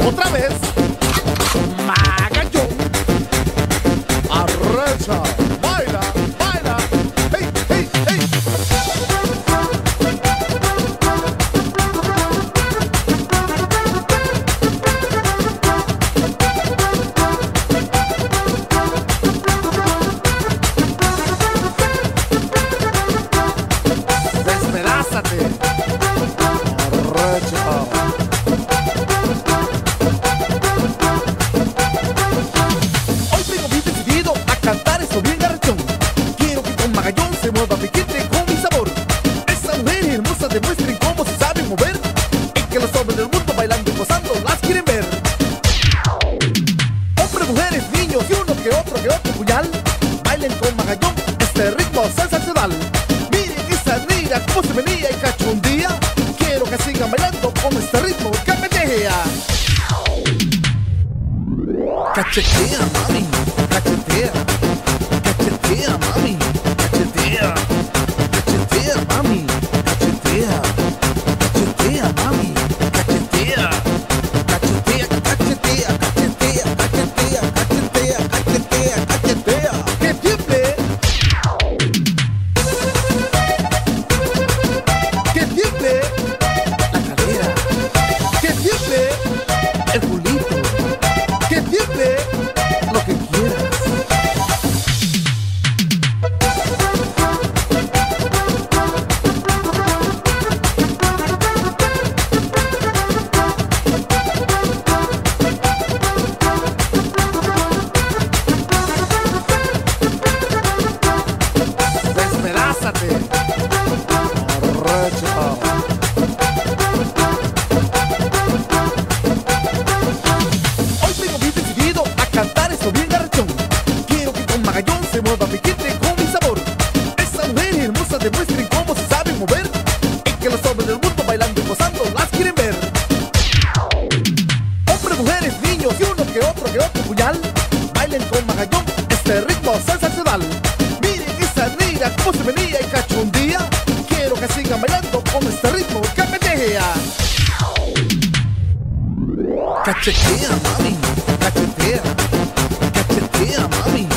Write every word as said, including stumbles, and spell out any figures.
Otra vez. Magallón. Arrecha. Baila, baila. Hey, hey, hey. Despedázate. Arrecha. Cantar eso bien garrachón. Quiero que con Magallón se mueva piquete con mi sabor. Esas mujeres hermosas demuestren cómo se saben mover, y que los hombres del mundo bailando y gozando las quieren ver. Hombres, mujeres, niños y uno que otro que otro puñal, bailen con Magallón este ritmo sensacional. Miren esa negra cómo se venía y cachondía. Quiero que sigan bailando con este ritmo que me deja. Cachetea, mami, cachetea, cachetea, mami, cachetea, cachetea, mami, cachetea, cachetea, mami, cachetea, cachetea, cachetea, cachetea, cachetea, cachetea, cachetea, cachetea, que tiemble, que tiemble la cadera, que tiemble el culito, que tiemble lo que quieras. Despedázate. Arrecha. Cantar eso bien garrachón. Quiero que con Magallón se mueva piquete con mi sabor. Esas mujeres hermosas demuestren cómo se saben mover, y que los hombres del mundo bailando y gozando las quieren ver. Hombres, mujeres, niños y uno que otro que otro puñal, bailen con Magallón este ritmo sensacional. Miren esa negra cómo se venía y cachondía. Quiero que sigan bailando con este ritmo que me deja. Cachetea, mami, cachetea, cachetea, mami.